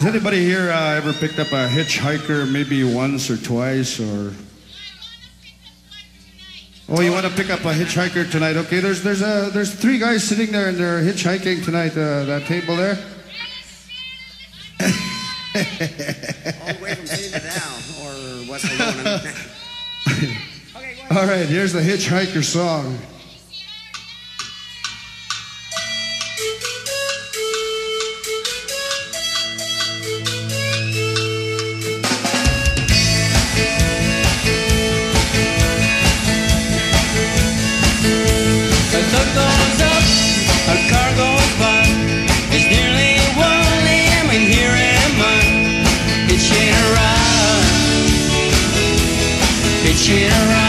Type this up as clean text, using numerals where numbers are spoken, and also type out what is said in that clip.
Has anybody here ever picked up a hitchhiker maybe once or twice or... Oh, you want to pick up a hitchhiker tonight? Okay, there's three guys sitting there and they're hitchhiking tonight. That table there. All the way from sitting to down, or what's going on? Okay, all right, here's the hitchhiker song. Hitching around.